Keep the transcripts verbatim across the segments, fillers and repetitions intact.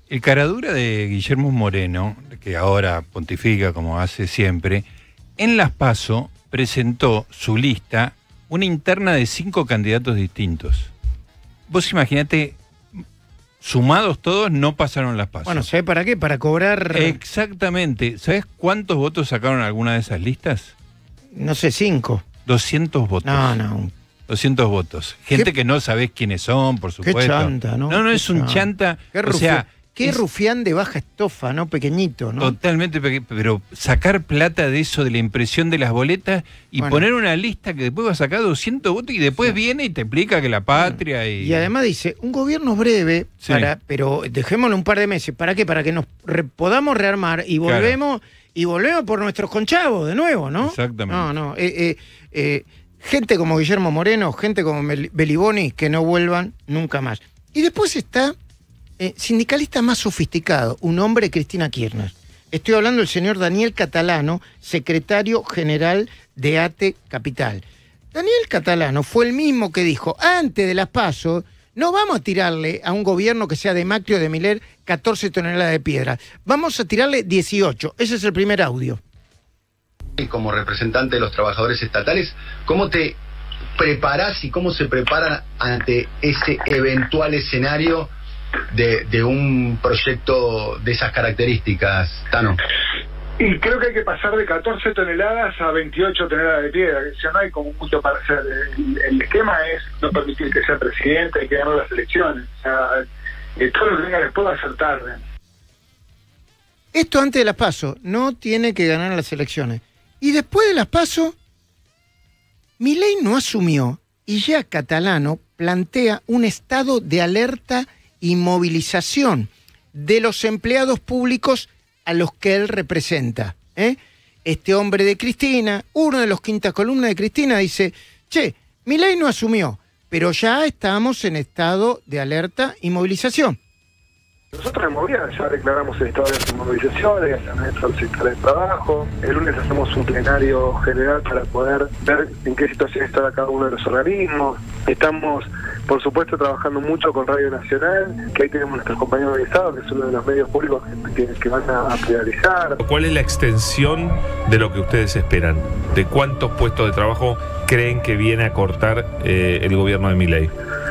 El caradura de Guillermo Moreno, que ahora pontifica como hace siempre, en Las PASO presentó su lista, una interna de cinco candidatos distintos. Vos imaginate, sumados todos, no pasaron Las PASO. Bueno, ¿sabés para qué? Para cobrar... Exactamente. ¿Sabés cuántos votos sacaron alguna de esas listas? No sé, cinco. doscientos votos. No, no. doscientos votos. Gente ¿Qué? que no sabés quiénes son, por supuesto. Qué chanta, ¿no? No, no Qué es un chanta. Qué o sea, Qué es rufián de baja estofa, ¿no? Pequeñito, ¿no? Totalmente, pero sacar plata de eso, de la impresión de las boletas y bueno, poner una lista que después va a sacar doscientos votos y después sí. viene y te explica que la patria bueno, y... Y además dice, un gobierno breve, sí. para, pero dejémoslo un par de meses. ¿Para qué? Para que nos re, podamos rearmar y volvemos, claro. y volvemos por nuestros conchavos de nuevo, ¿no? Exactamente. No, no. Eh, eh, eh, gente como Guillermo Moreno, gente como Beliboni, que no vuelvan nunca más. Y después está... Eh, sindicalista más sofisticado, un hombre, Cristina Kirchner. Estoy hablando del señor Daniel Catalano, secretario general de A T E Capital. Daniel Catalano fue el mismo que dijo, antes de las PASO, no vamos a tirarle a un gobierno que sea de Macri o de Milei catorce toneladas de piedra, vamos a tirarle dieciocho. Ese es el primer audio. Como representante de los trabajadores estatales, ¿cómo te preparás y cómo se preparan ante ese eventual escenario De, de un proyecto de esas características, Tano? Y creo que hay que pasar de catorce toneladas a veintiocho toneladas de piedra. O sea, no hay como mucho para hacer. El, el esquema es no permitir que sea presidente y que ganar las elecciones. O sea, eh, todo lo que venga después va a ser tarde. Esto antes de las PASO, no tiene que ganar las elecciones. Y después de las PASO, Milei no asumió y ya Catalano plantea un estado de alerta y movilización de los empleados públicos a los que él representa. ¿eh? Este hombre de Cristina, uno de los quinta columna de Cristina, dice, che, Milei no asumió, pero ya estamos en estado de alerta y movilización. Nosotros en Movida ya declaramos el estado de movilización, dentro del sector de trabajo. El lunes hacemos un plenario general para poder ver en qué situación está cada uno de los organismos. Estamos, por supuesto, trabajando mucho con Radio Nacional, que ahí tenemos nuestros compañeros de Estado, que es uno de los medios públicos que, que, que van a, a priorizar. ¿Cuál es la extensión de lo que ustedes esperan? ¿De cuántos puestos de trabajo creen que viene a cortar eh, el gobierno de Milei?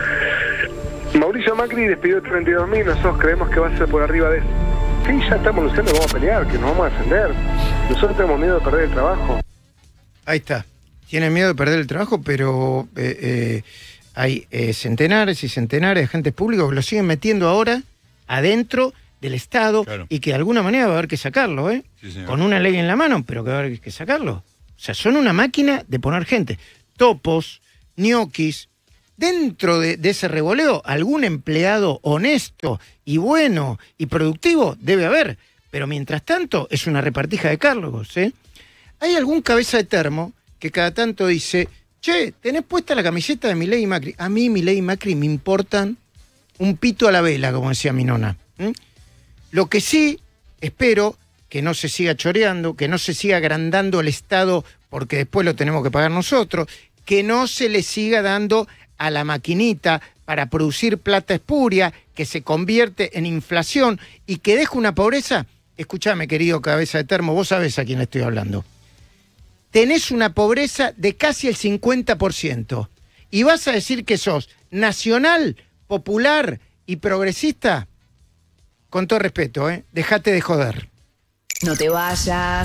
Mauricio Macri despidió treinta y dos mil, nosotros creemos que va a ser por arriba de eso. Sí, ya estamos luchando, vamos a pelear, que nos vamos a defender. Nosotros tenemos miedo de perder el trabajo. Ahí está. Tienen miedo de perder el trabajo, pero eh, eh, hay eh, centenares y centenares de agentes públicos que lo siguen metiendo ahora adentro del Estado, claro. y que de alguna manera va a haber que sacarlo, ¿eh? Sí, con una ley en la mano, pero que va a haber que sacarlo. O sea, son una máquina de poner gente. Topos, ñoquis. Dentro de, de ese revoleo, algún empleado honesto y bueno y productivo debe haber, pero mientras tanto es una repartija de cargos, ¿eh? Hay algún cabeza de termo que cada tanto dice, che, tenés puesta la camiseta de Milei y Macri. A mí Milei y Macri me importan un pito a la vela, como decía mi nona. ¿Mm? Lo que sí espero que no se siga choreando, que no se siga agrandando el Estado porque después lo tenemos que pagar nosotros, que no se le siga dando a la maquinita para producir plata espuria que se convierte en inflación y que deja una pobreza. Escúchame, querido cabeza de termo, vos sabés a quién estoy hablando. Tenés una pobreza de casi el cincuenta por ciento y vas a decir que sos nacional, popular y progresista. Con todo respeto, ¿eh? Dejate de joder. No te vayas.